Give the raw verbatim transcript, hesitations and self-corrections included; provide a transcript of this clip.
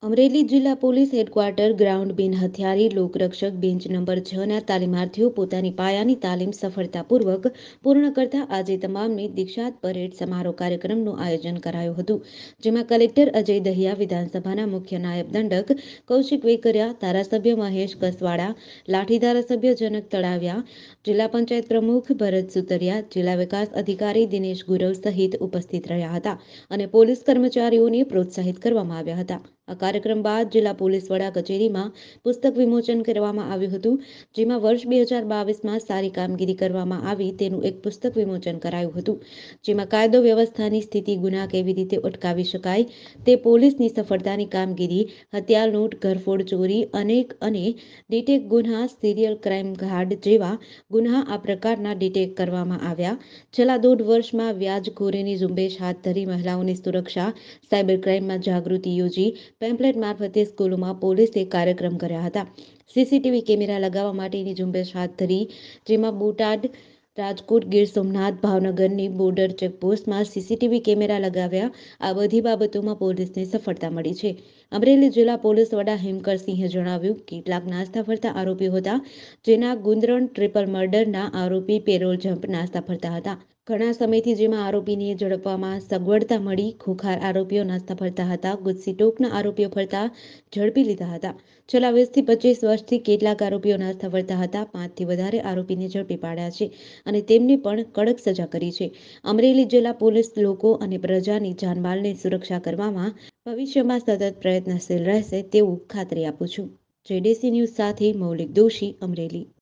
અમરેલી જિલ્લા police headquarter ground બિન હથિયારી લોકરક્ષક બેન્ચ નંબર છ ના તાલીમાર્થીઓ પોતાની પાયાની તાલીમ સફળતાપૂર્વક પૂર્ણ કરતા આજે તમામને દીક્ષાંત પરેડ સમારોહ કાર્યક્રમનું આયોજન કરાયું હતું, જેમાં કલેક્ટર અજય દહિયા, વિધાનસભાના મુખ્ય નાયબ દંડક કૌશિક વેકરિયા, ધારાસભ્ય મહેશ કસવાડા, લાઠી ધારાસભ્ય જનક તળાવિયા, જિલ્લા પંચાયત પ્રમુખ ભરત સુતરિયા, જિલ્લા વિકાસ અધિકારી દિનેશ ગુરવ સહિત ઉપસ્થિત રહ્યા હતા અને પોલીસ કર્મચારીઓને પ્રોત્સાહિત કરવામાં આવ્યા હતા. આ કાર્યક્રમ બાદ જિલ્લા પોલીસ વડા કચેરીમાં પુસ્તક વિમોચન કરવામાં આવ્યું હતું, જેમાં વર્ષ બે હજાર બાવીસમાં સારી કામગીરી કરવામાં આવી તેનું એક પુસ્તક વિમોચન કરાયું હતું, જેમાં કાયદો વ્યવસ્થાની સ્થિતિ, ગુના કેવી રીતે અટકાવી શકાય તે, પોલીસની સફળતાની કામગીરી, હથિયાર લૂંટ, ઘરફોડ, ચોરી, અનેક અને ડિટેક ગુન્હા, સિરિયલ ક્રાઇમ ગાર્ડ જેવા ગુન્હા આ પ્રકારના ડિટેક કરવામાં આવ્યા. છેલ્લા દોઢ વર્ષમાં વ્યાજખોરીની ઝુંબેશ હાથ ધરી મહિલાઓની સુરક્ષા, સાયબર ક્રાઇમમાં જાગૃતિ યોજી, પેમ્પલેટ મારફતે સ્કૂલોમાં પોલીસે કાર્યક્રમ કર્યા હતા. સીસીટીવી કેમેરા લગાવવા માટેની ઝુંબેશ હાથ ધરી, જેમાં બોટાદ, રાજકોટ, ગીર સોમનાથ, ભાવનગરની બોર્ડર ચેકપોસ્ટમાં સીસીટીવી કેમેરા લગાવ્યા. આ બધી બાબતોમાં પોલીસને સફળતા મળી છે. અમરેલી જિલ્લા પોલીસ વડા હેમકરસિંહે જણાવ્યું કે કેટલાક નાસ્તા ફરતા આરોપીઓ હતા, જેના ગુંદરણ ટ્રિપલ મર્ડરના આરોપી પેરોલ જમ્પ નાસ્તા ફરતા હતા. ઘણા સમયથી જેમાં આરોપીને ઝડપવામાં સગવડતા મળી, ખોખાર આરોપીઓ નાસ્તા ફરતા હતા, ગુજસી ટોકના આરોપીઓ ફરતા ઝડપી લીધા હતા. છેલ્લા વીસથી પચીસ વર્ષથી કેટલાક આરોપીઓ નાસ્તા ફરતા હતા. પાંચથી વધારે આરોપીને ઝડપી પાડ્યા છે અને તેમને પણ કડક સજા કરી છે. અમરેલી જિલ્લા પોલીસ લોકો અને પ્રજાની જાનમાલની સુરક્ષા કરવામાં ભવિષ્યમાં સતત પ્રયત્નશીલ રહેશે તેવું ખાતરી આપું છું. જેડીસી ન્યૂઝ સાથે મૌલિક દોશી, અમરેલી.